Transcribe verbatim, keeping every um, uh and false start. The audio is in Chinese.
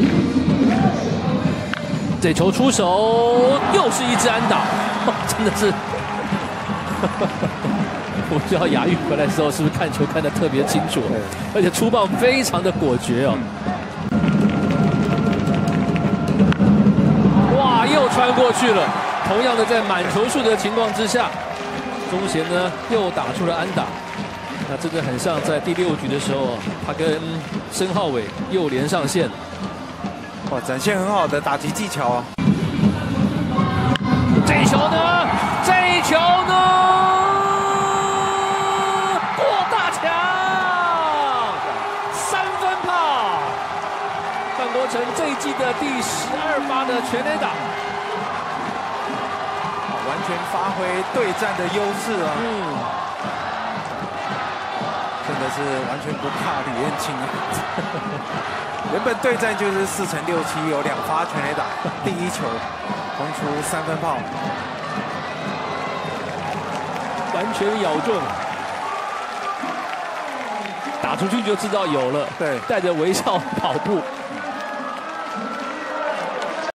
这球出手，又是一支安打，真的是。我不知道亚运回来的时候是不是看球看得特别清楚，而且出棒非常的果决哦。哇，又穿过去了。同样的，在满球数的情况之下，宗贤呢又打出了安打。那真的很像在第六局的时候，他跟申浩伟又连上线。 哇，展现很好的打击技巧啊！ 这一球呢？这一球呢？过大墙，三分炮！范国成这一季的第十二发的全垒打， 完全发挥对战的优势啊！嗯，真的是完全不怕李彦青啊！原本对战就是四乘六七，有两发全垒打，第一球轰出三分炮， 完全咬中，打出去就知道有了。 对， 带着微笑跑步，